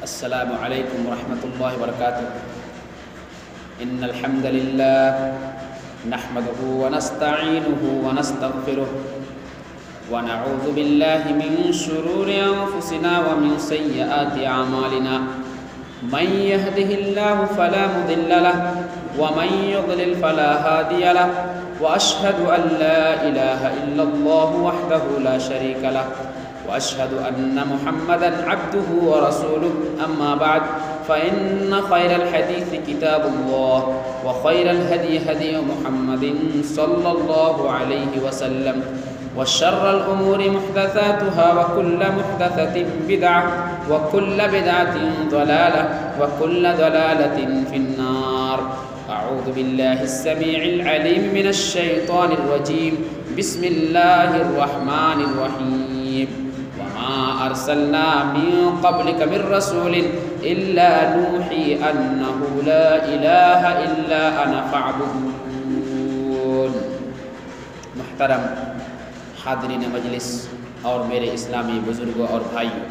السلام علیکم ورحمۃ اللہ وبرکاتہ۔ ان الحمد للہ نحمده ونستعینه ونستغفره ونعوذ باللہ من شرور انفسنا ومن سیئات اعمالنا، من يهده الله فلا مضل له ومن يضلل فلا هادي له، واشهد ان لا اله الا الله وحده لا شريك له، واشهد ان محمدا عبده ورسوله، اما بعد فان خير الحديث كتاب الله، وخير الهدي هدي محمد صلى الله عليه وسلم، وشر الامور محدثاتها، وكل محدثة بدعة، وكل بدعة ضلالة، وكل ضلالة في النار۔ اعوذ بالله السميع العليم من الشيطان الرجيم، بسم الله الرحمن الرحيم۔ وما ارسلنا من قبلك من رسول الا نوحي انه لا اله الا انا فاعبدون۔ محترم حاضرین مجلس اور میرے اسلامی بزرگوں اور بھائیوں،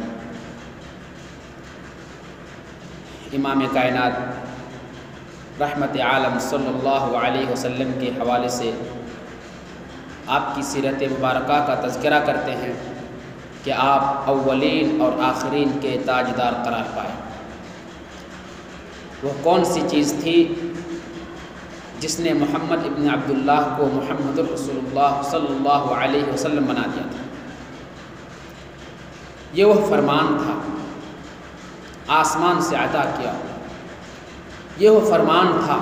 امام کائنات رحمت عالم صلی اللہ علیہ وسلم کے حوالے سے آپ کی سیرت مبارکہ کا تذکرہ کرتے ہیں کہ آپ اولین اور آخرین کے تاجدار قرار پائے۔ وہ کون سی چیز تھی جس نے محمد ابن عبداللہ کو محمد الرسول اللہ صلی اللہ علیہ وسلم بنا دیا تھا؟ یہ وہ فرمان تھا آسمان سے عطا کیا، یہ وہ فرمان تھا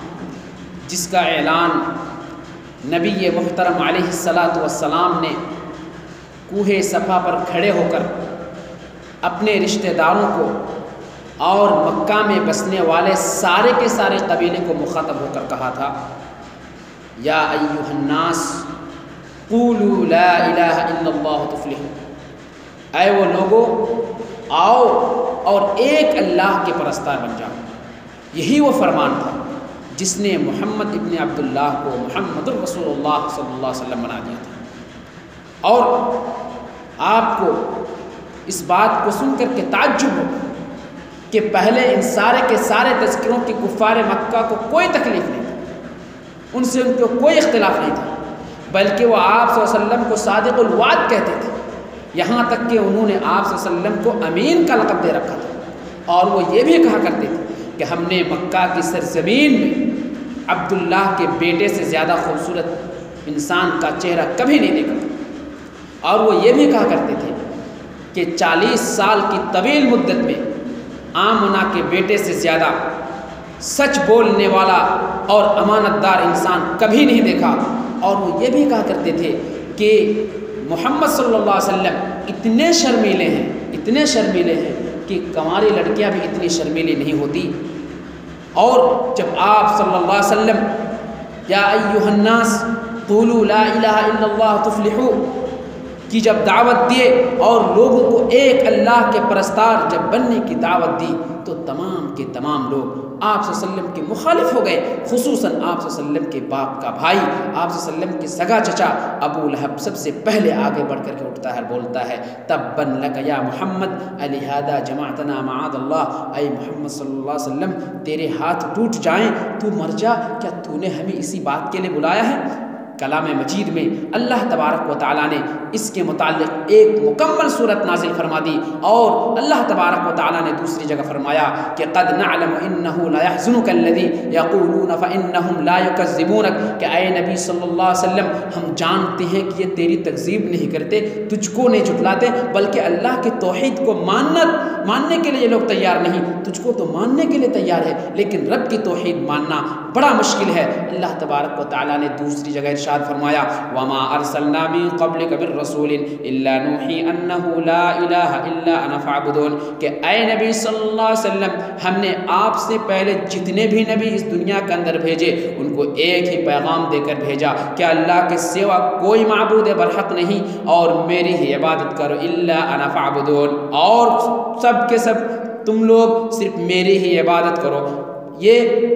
جس کا اعلان نبی محترم علیہ السلام نے کوہ صفا پر کھڑے ہو کر اپنے رشتہ داروں کو اور مکہ میں بسنے والے سارے کے سارے قبیلے کو مخاطب ہو کر کہا تھا، یا ایھا الناس قولوا لا الہ الا اللہ تفلحوا، اے وہ لوگو آؤ اور ایک اللہ کے پرستار بن جاؤ۔ یہی وہ فرمان تھا جس نے محمد ابن عبداللہ کو محمد الرسول اللہ صلی اللہ علیہ وسلم بنا دیا تھا۔ اور آپ کو اس بات کو سن کر کے تعجب ہو کہ پہلے ان سارے کے سارے تذکروں کی کفار مکہ کو کوئی تکلیف نہیں تھی، ان سے ان کو کوئی اختلاف نہیں تھا، بلکہ وہ آپ صلی اللہ علیہ وسلم کو صادق الوعد کہتے تھے، یہاں تک کہ انہوں نے آپ صلی اللہ علیہ وسلم کو امین کا لقب دے رکھا تھا، اور وہ یہ بھی کہا کرتے تھے کہ ہم نے مکہ کی سرزمین میں عبداللہ کے بیٹے سے زیادہ خوبصورت انسان کا چہرہ کبھی نہیں دیکھا تھا، اور وہ یہ بھی کہا کرتے تھے کہ 40 سال کی طویل مدت میں آمنہ کے بیٹے سے زیادہ سچ بولنے والا اور امانت دار انسان کبھی نہیں دیکھا، اور وہ یہ بھی کہا کرتے تھے کہ محمد صلی اللہ علیہ وسلم اتنے شرمیلے ہیں کہ کنواری لڑکیاں بھی اتنی شرمیلی نہیں ہوتی۔ اور جب آپ صلی اللہ علیہ وسلم یا ایھا الناس قولوا لا الہ الا اللہ تفلحوا کی جب دعوت دیے اور لوگوں کو ایک اللہ کے پرستار جب بننے کی دعوت دی، تو تمام کے تمام لوگ آپ صلی اللہ علیہ وسلم کے مخالف ہو گئے، خصوصاً آپ صلی اللہ علیہ وسلم کے باپ کا بھائی، آپ صلی اللہ علیہ وسلم کے سگا چچا ابو لہب سب سے پہلے آگے بڑھ کر کے اٹھتا ہے، بولتا ہے تبا لک یا محمد الہذا جمعتنا معاذ اللہ، اے محمد صلی اللہ علیہ وسلم تیرے ہاتھ ٹوٹ جائیں، تو مر جا، کیا تو نے ہمیں اسی بات کے لیے بلایا ہے؟ کلام مجید میں اللہ تبارک و تعالیٰ نے اس کے متعلق ایک مکمل صورت نازل فرما دی، اور اللہ تبارک و تعالیٰ نے دوسری جگہ فرمایا کہ قد نعلم انه لا يحزنك الذي يقولون فانهم لا يكذبونك، کہ اے نبی صلی اللہ علیہ وسلم ہم جانتے ہیں کہ یہ تیری تکذیب نہیں کرتے، تجھ کو نہیں جھٹلاتے، بلکہ اللہ کے توحید کو ماننے کے لیے یہ لوگ تیار نہیں، تجھ کو تو ماننے کے لیے تیار ہے لیکن رب کی توحید ماننا بڑا مشکل ہے۔ اللہ تبارک و تعالیٰ نے دوسری جگہ ارشاد فرمایا وما ارسلنا من قبلك من رسول الا نوحي انه لا اله الا انا فاعبدون، کہ اے نبی صلی اللہ علیہ وسلم ہم نے آپ سے پہلے جتنے بھی نبی اس دنیا کے اندر بھیجے ان کو ایک ہی پیغام دے کر بھیجا کہ اللہ کے سوا کوئی معبود برحق نہیں اور میری ہی عبادت کرو، الا انا فاعبدون، اور سب کے سب تم لوگ صرف میری ہی عبادت کرو۔ یہ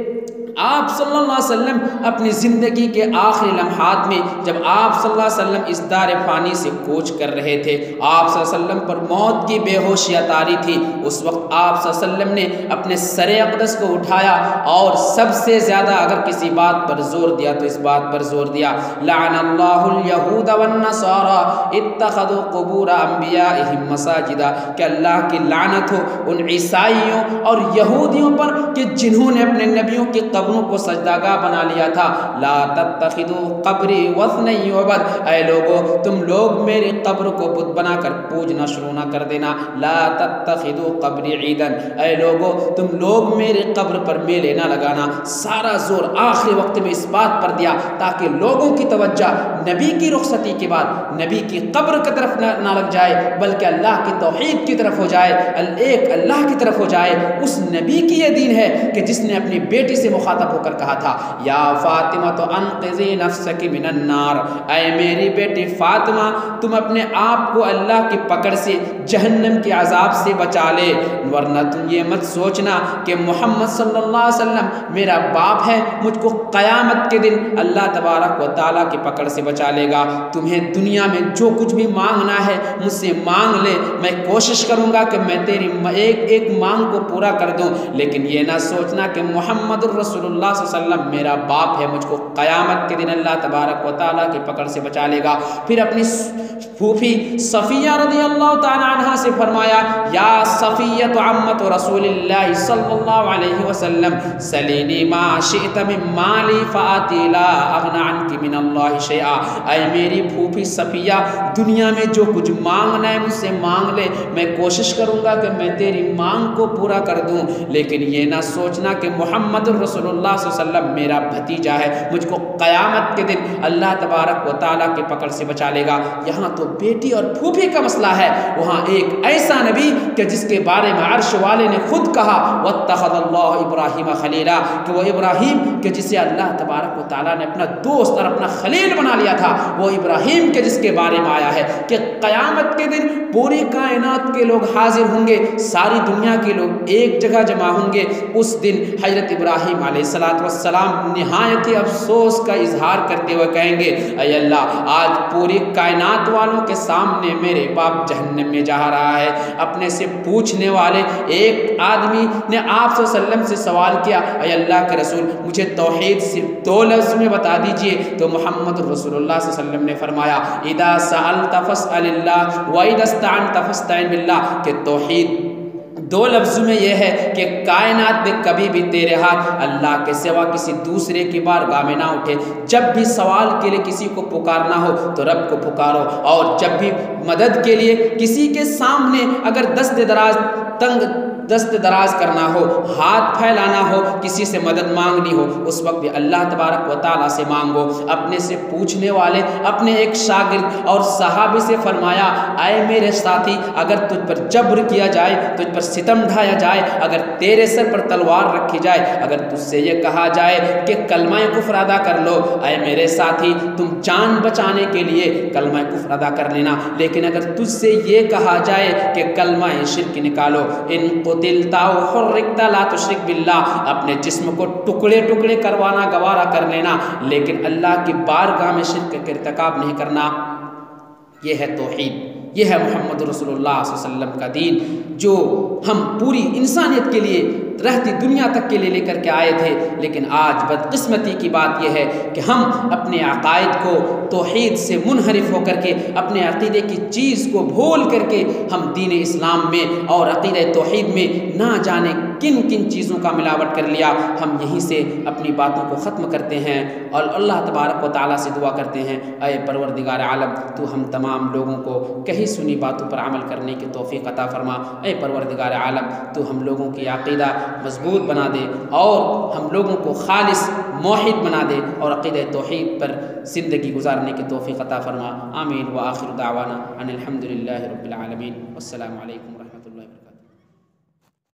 آپ صلی اللہ علیہ وسلم اپنی زندگی کے آخری لمحات میں جب آپ صلی اللہ علیہ وسلم اس دار فانی سے کوچ کر رہے تھے، آپ صلی اللہ علیہ وسلم پر موت کی بے ہوشی طاری تھی، اس وقت آپ صلی اللہ علیہ وسلم نے اپنے سر اقدس کو اٹھایا اور سب سے زیادہ اگر کسی بات پر زور دیا تو اس بات پر زور دیا، لعن اللہ الیہود والنصارى اتخذوا قبور انبیائہم مساجدا، کہ اللہ کی لعنت ہو ان عیسائیوں اور یہودیوں پر کہ جنہوں نے اپنے نبیوں کی قبروں کو سجدہ گاہ بنا لیا تھا۔ لا تتخذوا قبری وثنا یعبد، اے لوگو تم لوگ میری قبر کو بت بنا کر پوجنا شروع نہ کر دینا۔ لا تتخذوا قبری عیدا، اے لوگو تم لوگ میری قبر پر میلے نہ لگانا۔ سارا زور آخری وقت میں اس بات پر دیا تاکہ لوگوں کی توجہ نبی کی رخصتی کے بعد نبی کی قبر کی طرف نہ لگ جائے بلکہ اللہ کی توحید کی طرف ہو جائے، ایک اللہ کی طرف ہو جائے۔ اس نبی کی یہ دین ہے کہ جس نے اپنی بیٹی سے مخاطب ہو کر کہا تھا، یا فاطمہ تو انقذی نفسک من النار، اے میری بیٹی فاطمہ تم اپنے آپ کو اللہ کی پکڑ سے، جہنم کے عذاب سے بچا لے، ورنہ تم یہ مت سوچنا کہ محمد صلی اللہ علیہ وسلم میرا باپ ہے، مجھ کو قیامت کے دن اللہ تبارک و تعالیٰ کی پکڑ سے بچا لے گا۔ تمہیں دنیا میں جو کچھ بھی مانگنا ہے مجھ سے مانگ لے، میں کوشش کروں گا کہ میں تیری ایک ایک مانگ کو پورا کر دوں، لیکن یہ نہ سوچنا کہ محمد الرسول اللہ صلی اللہ علیہ وسلم میرا باپ ہے، مجھ کو قیامت کے دن اللہ تبارک و تعالیٰ کی پکڑ سے بچا لے گا۔ پھر اپنی پھوپھی صفیہ رضی اللہ تعالی عنہا سے فرمایا، یا صفیہ عمت رسول اللہ صلی اللہ علیہ وسلم سلینی ما شئت من مالی فآتی لا اغنی عنک من اللہ شیئا، اے میری پھوپھی صفیہ دنیا میں جو کچھ مانگنا ہے مجھ سے مانگ لے، میں کوشش کروں گا کہ میں تیری مانگ کو پورا کر دوں، لیکن یہ نہ سوچنا کہ محمد الرسول اللہ صلی اللہ علیہ وسلم میرا بھتیجا ہے، مجھ کو قیامت کے دن اللہ تبارک و تعالیٰ کی پکڑ سے بچا لے گا۔ یہاں تو بیٹی اور پھوپھی کا مسئلہ ہے، وہاں ایک ایسا نبی کہ جس کے بارے میں عرش والے نے خود کہا واتخذ اللہ ابراہیم خلیلا، کہ وہ ابراہیم کہ جسے اللہ تبارک و تعالیٰ نے اپنا دوست اور اپنا خلیل بنا لیا تھا، وہ ابراہیم کے جس کے بارے میں آیا ہے کہ قیامت کے دن پوری کائنات کے لوگ حاضر ہوں گے، ساری دنیا کے لوگ ایک جگہ جمع ہوں گے۔ اس دن حضرت ابراہیم علیہ السلام نہایت ہی افسوس کا اظہار کرتے ہوئے کہیں گے، اے اللہ آج پوری کائنات والوں کے سامنے میرے باپ جہنم میں جا رہا ہے۔ اپنے سے پوچھنے والے ایک آدمی نے آپ صلی اللہ علیہ وسلم سے سوال کیا، اے اللہ کے رسول مجھے توحید صرف 2 لفظ میں بتا دیجئے، تو محمد رسول اللہ صلی اللہ علیہ وسلم نے فرمایا، اذا سألت فاسأل اللہ واذا استعنت فاستعن باللہ، کہ توحید 2 لفظوں میں یہ ہے کہ کائنات میں کبھی بھی تیرے ہاتھ اللہ کے سوا کسی دوسرے کی بارگاہ میں نہ اٹھے۔ جب بھی سوال کے لیے کسی کو پکارنا ہو تو رب کو پکارو، اور جب بھی مدد کے لیے کسی کے سامنے اگر دست دراز کرنا ہو، ہاتھ پھیلانا ہو، کسی سے مدد مانگنی ہو، اس وقت بھی اللہ تبارک و تعالیٰ سے مانگو۔ اپنے سے پوچھنے والے اپنے ایک شاگرد اور صحابی سے فرمایا، اے میرے ساتھی اگر تجھ پر جبر کیا جائے، تجھ پر ستم ڈھایا جائے، اگر تیرے سر پر تلوار رکھی جائے، اگر تجھ سے یہ کہا جائے کہ کلمہ کفر ادا کر لو، اے میرے ساتھی تم جان بچانے کے لیے کلمہ کفر ادا کر لینا، لیکن اگر تجھ سے یہ کہا جائے کہ کلمہ شرک نکالو، ان قتلتا وحرکتا لا تشرک باللہ، اپنے جسم کو ٹکڑے ٹکڑے کروانا گوارا کر لینا، لیکن اللہ کی بارگاہ میں شرک کا ارتکاب نہیں کرنا۔ یہ ہے توحید، یہ ہے محمد رسول اللہ صلی اللہ علیہ وسلم کا دین، جو ہم پوری انسانیت کے لیے رہتی دنیا تک کے لیے لے کر کے آئے تھے۔ لیکن آج بدقسمتی کی بات یہ ہے کہ ہم اپنے عقائد کو توحید سے منحرف ہو کر کے اپنے عقیدے کی چیز کو بھول کر کے ہم دین اسلام میں اور عقیدہ توحید میں نہ جانے کن کن چیزوں کا ملاوٹ کر لیا۔ ہم یہیں سے اپنی باتوں کو ختم کرتے ہیں اور اللہ تبارک و تعالیٰ سے دعا کرتے ہیں، اے پروردگار عالم تو ہم تمام لوگوں کو کہی سنی باتوں پر عمل کرنے کی توفیق عطا فرما۔ اے پروردگار عالم تو ہم لوگوں کی عقیدہ مضبوط بنا دے اور ہم لوگوں کو خالص موحد بنا دے اور عقیدہ توحید پر زندگی گزارنے کی توفیق عطا فرما۔ آمین وآخر دعوانا ان الحمد للہ رب العالمین، والسلام علیکم۔